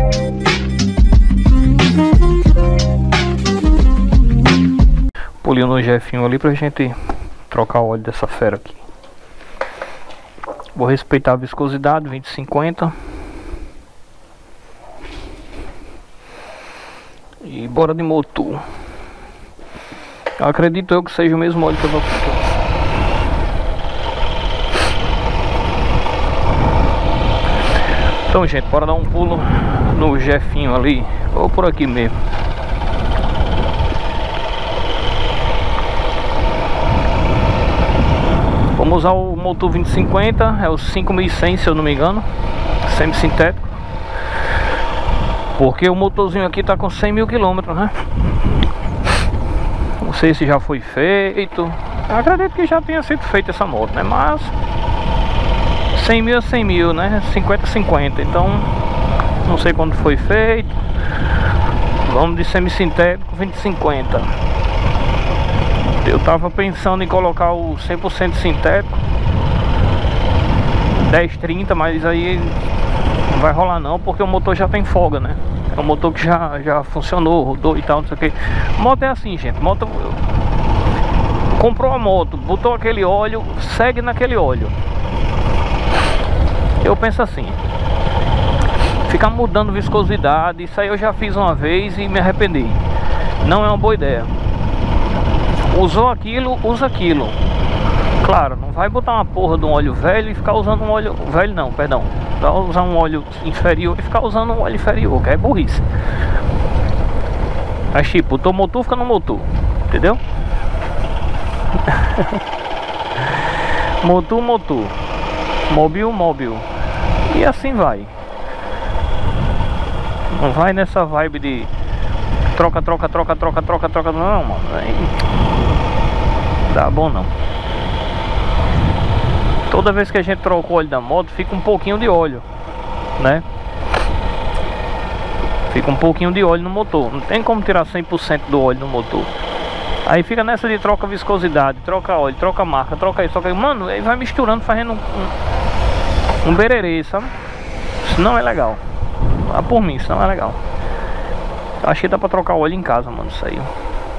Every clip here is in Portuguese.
Pulinho no Jefinho ali pra gente trocar o óleo dessa fera aqui. Vou respeitar a viscosidade, 20/50. E bora de motor. Acredito eu que seja o mesmo óleo que eu vou ficar. Então, gente, bora dar um pulo no Jefinho ali, ou por aqui mesmo. Vamos usar o motor 20/50, é o 5100 se eu não me engano, semi-sintético. Porque o motorzinho aqui tá com 100 mil quilômetros, né? Não sei se já foi feito. Eu acredito que já tenha sido feita essa moto, né? Mas 100 mil é 100 mil, né? 50/50. Então não sei quando foi feito. Vamos de semi-sintético 20/50. Eu tava pensando em colocar o 100% sintético 10/30, mas aí não vai rolar não, porque o motor já tem folga, né? É um motor que já funcionou, rodou e tal, não sei o que. Moto é assim, gente. Moto, comprou a moto, botou aquele óleo, segue naquele óleo. Eu penso assim, ficar mudando viscosidade, isso aí eu já fiz uma vez e me arrependi. Não é uma boa ideia. Usou aquilo, usa aquilo. Claro, não vai botar uma porra de um óleo velho e ficar usando um óleo velho, não, perdão. Vai usar um óleo inferior e ficar usando um óleo inferior, que é burrice. Mas tipo, o teu motor fica no motor, entendeu? Motor, motor. Móvel, móvel. E assim vai. Não vai nessa vibe de troca, troca, troca, troca, troca, troca. Não, mano. Aí dá bom não. Toda vez que a gente troca o óleo da moto, fica um pouquinho de óleo, né? Fica um pouquinho de óleo no motor. Não tem como tirar 100% do óleo no motor. Aí fica nessa de troca viscosidade, troca óleo, troca marca, troca isso, troca isso. Mano, aí vai misturando, fazendo um bererê, sabe? Isso não é legal. Ah, por mim, isso não é legal. Acho que dá pra trocar óleo em casa, mano, isso aí.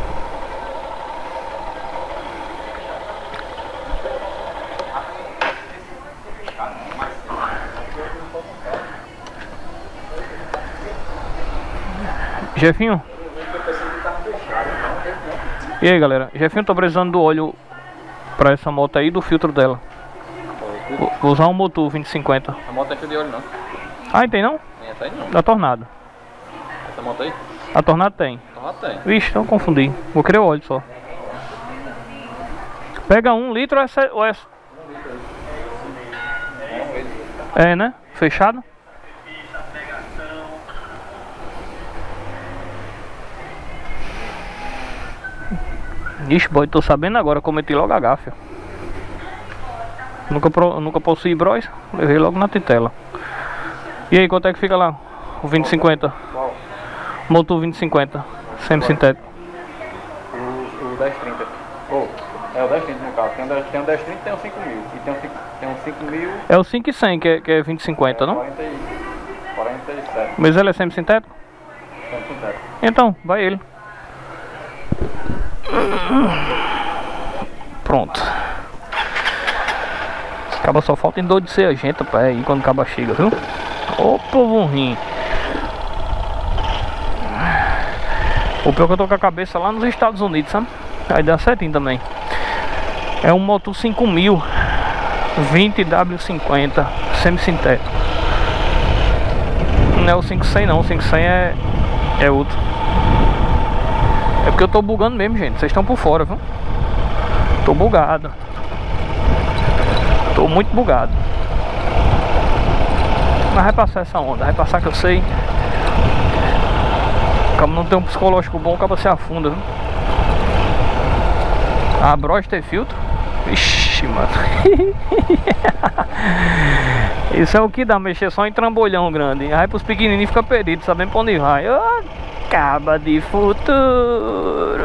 Jefinho? E aí, galera? Jefinho, tô precisando do óleo pra essa moto aí, do filtro dela. Vou usar um motor 20/50. A moto tem fio de óleo não. Ah, tem não? Tem essa aí não. Da Tornado. Essa moto aí? A Tornado tem. A moto tem. Vixe, então confundi. Vou querer o óleo só. Pega 1 litro ou é... É, né? Fechado? Ixi, boy, tô sabendo agora, cometi logo a gafe. Nunca possuí bros, levei logo na titela. E aí, quanto é que fica lá? O 20/50? Qual? Motor 20/50, semi-sintético. O 10/30. É o 10/30 no caso. Tem um 10/30 e tem um 5 mil. E tem um 5 mil. É o 5100 que é 20/50, não? 47. Mas ele é semi-sintético? Semi-sintético. Então, vai ele. Pronto. Acaba só falta endoidecer a gente, pai, aí quando acaba chega, viu? Ô povo ruim. O pior que eu tô com a cabeça lá nos Estados Unidos, sabe? Aí dá certinho também. É um motor 5000 20W50 semi-sintético. Não é o 5100 não, o 5100 é outro. É porque eu tô bugando mesmo, gente. Vocês estão por fora, viu? Tô bugado. Tô muito bugado. Mas vai passar essa onda. Vai passar que eu sei. Como não tem um psicológico bom, acaba se afunda, viu? A Bros tem filtro? Ixi, mano. Isso é o que dá, mexer só em trambolhão grande. Aí pros pequenininhos fica perdido, sabendo pra onde vai. Acaba de futuro.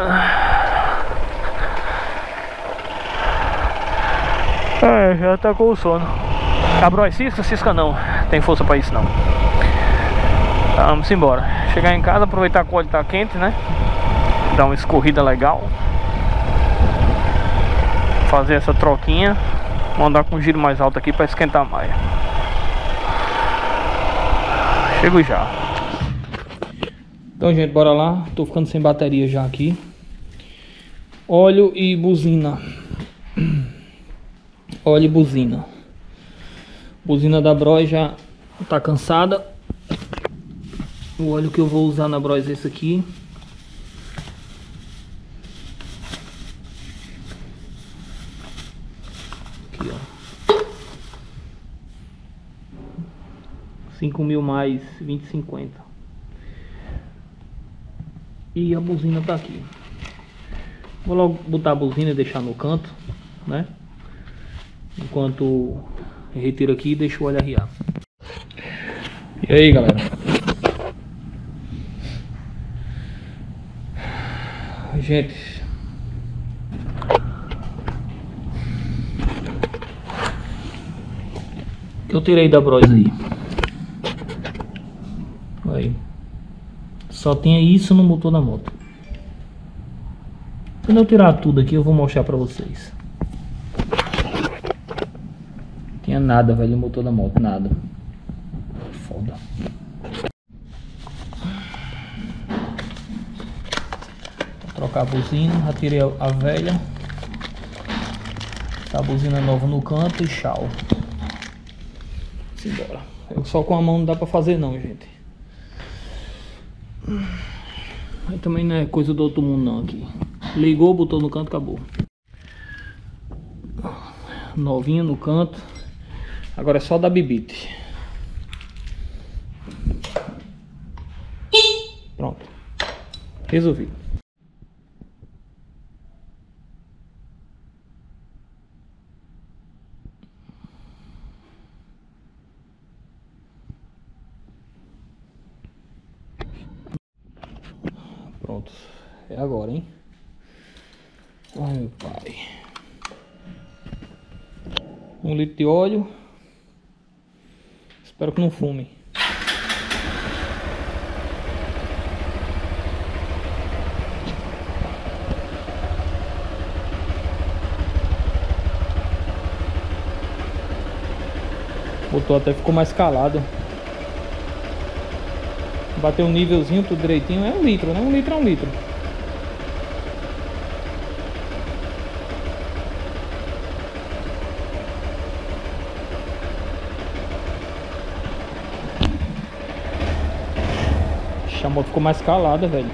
É, já tá com o sono. A Bros cisca? Cisca não. Tem força pra isso não. Vamos embora. Chegar em casa, aproveitar que o óleo tá quente, né? Dar uma escorrida legal. Fazer essa troquinha. Mandar com um giro mais alto aqui para esquentar mais. Chego já. Então, gente, bora lá. Tô ficando sem bateria já aqui. Óleo e buzina. Óleo e buzina. Buzina da Bros já tá cansada. O óleo que eu vou usar na Bros é esse aqui. Aqui, ó. 5.000 mais 20,50. E a buzina tá aqui. Vou logo botar a buzina e deixar no canto, né? Enquanto eu retiro aqui e deixo o óleo arriar. E aí, galera? Gente, eu tirei da Bros aí. Aí. Só tinha isso no motor da moto. Quando eu tirar tudo aqui, eu vou mostrar pra vocês. Tinha nada, velho, no motor da moto, nada. Foda. Vou trocar a buzina, já tirei a velha. Tá a buzina nova no canto e tchau. Simbora. Eu só com a mão não dá pra fazer não, gente. Aí também não é coisa do outro mundo não aqui. Ligou, botou no canto, acabou. Novinha no canto. Agora é só dar bibite. Pronto. Resolvi. Pronto. É agora, hein? Ai, meu pai. 1 litro de óleo. Espero que não fume. O motor até ficou mais calado. Bateu um nívelzinho, tudo direitinho. É 1 litro, né? 1 litro é 1 litro. A moto ficou mais calada, velho.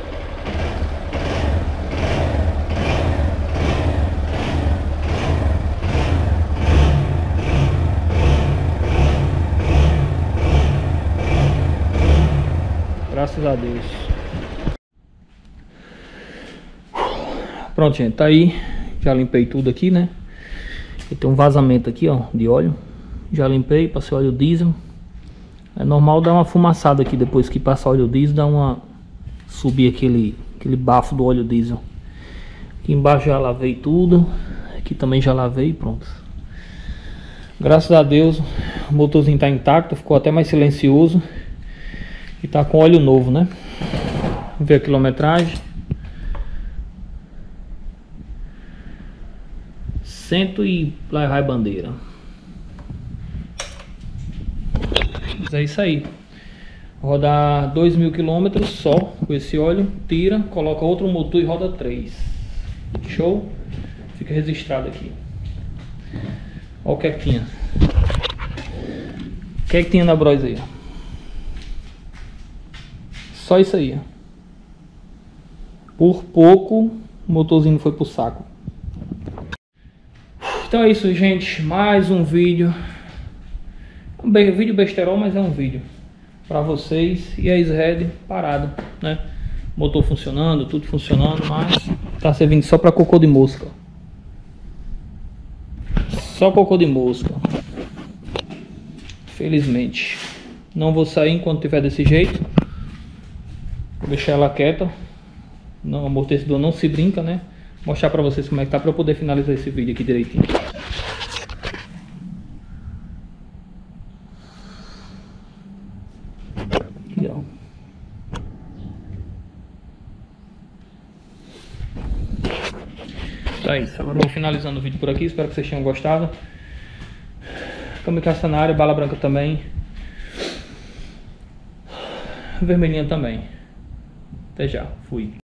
Graças a Deus. Pronto, gente, tá aí. Já limpei tudo aqui, né? E tem um vazamento aqui, ó, de óleo. Já limpei, passei óleo diesel. É normal dar uma fumaçada aqui depois que passar óleo diesel, dá uma... subir aquele bafo do óleo diesel. Aqui embaixo já lavei tudo. Aqui também já lavei, pronto. Graças a Deus o motorzinho tá intacto, ficou até mais silencioso. E tá com óleo novo, né? Vamos ver a quilometragem. 100 e lá vai bandeira. Mas é isso aí. Rodar 2.000 km só com esse óleo. Tira, coloca outro motor e roda 3. Show? Fica registrado aqui. Olha o que é que tinha. O que é que tinha na Bros aí? Só isso aí. Por pouco o motorzinho foi pro saco. Então é isso, gente. Mais um vídeo. Um vídeo besterol, mas é um vídeo para vocês. E a S-Red parado, né? Motor funcionando, tudo funcionando, mas tá servindo só para cocô de mosca. Só cocô de mosca. Felizmente. Não vou sair enquanto tiver desse jeito. Vou deixar ela quieta. Não, o amortecedor não se brinca, né? Vou mostrar para vocês como é que tá para eu poder finalizar esse vídeo aqui direitinho. Aqui, ó. Então é isso, agora eu vou finalizando o vídeo por aqui, espero que vocês tenham gostado. Kamikaze tá na área, bala branca também. Vermelhinha também. Até já, fui.